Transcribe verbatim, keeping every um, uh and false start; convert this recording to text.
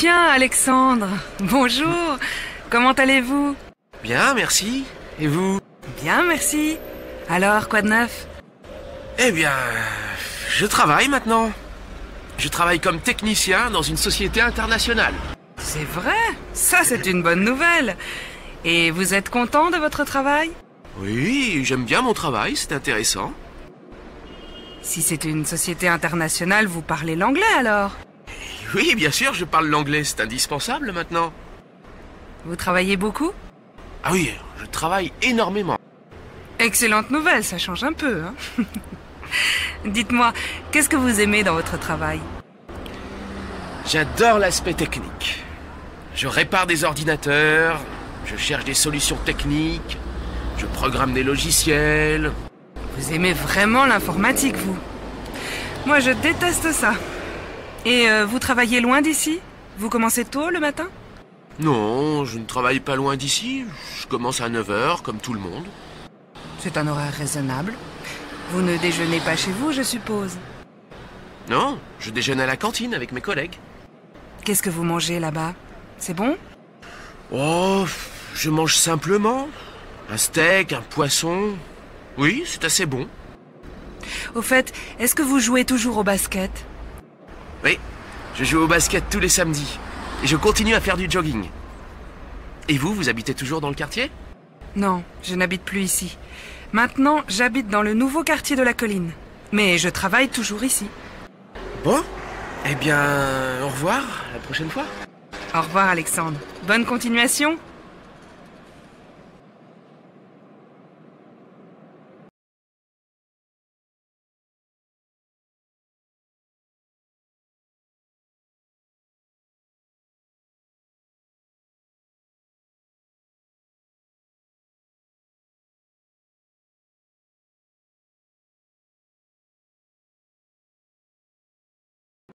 Tiens, Alexandre, bonjour. Comment allez-vous? Bien, merci. Et vous? Bien, merci. Alors, quoi de neuf? Eh bien, je travaille maintenant. Je travaille comme technicien dans une société internationale. C'est vrai? Ça, c'est une bonne nouvelle. Et vous êtes content de votre travail? Oui, j'aime bien mon travail, c'est intéressant. Si c'est une société internationale, vous parlez l'anglais alors? Oui, bien sûr, je parle l'anglais, c'est indispensable maintenant. Vous travaillez beaucoup? Ah oui, je travaille énormément. Excellente nouvelle, ça change un peu, hein. Dites-moi, qu'est-ce que vous aimez dans votre travail? J'adore l'aspect technique. Je répare des ordinateurs, je cherche des solutions techniques, je programme des logiciels. Vous aimez vraiment l'informatique, vous? Moi, je déteste ça. Et euh, vous travaillez loin d'ici? Vous commencez tôt le matin? Non, je ne travaille pas loin d'ici. Je commence à neuf heures, comme tout le monde. C'est un horaire raisonnable. Vous ne déjeunez pas chez vous, je suppose? Non, je déjeune à la cantine avec mes collègues. Qu'est-ce que vous mangez là-bas? C'est bon? Oh, je mange simplement. Un steak, un poisson. Oui, c'est assez bon. Au fait, est-ce que vous jouez toujours au basket? Oui, je joue au basket tous les samedis. Et je continue à faire du jogging. Et vous, vous habitez toujours dans le quartier? Non, je n'habite plus ici. Maintenant, j'habite dans le nouveau quartier de la colline. Mais je travaille toujours ici. Bon, eh bien, au revoir, à la prochaine fois. Au revoir, Alexandre. Bonne continuation.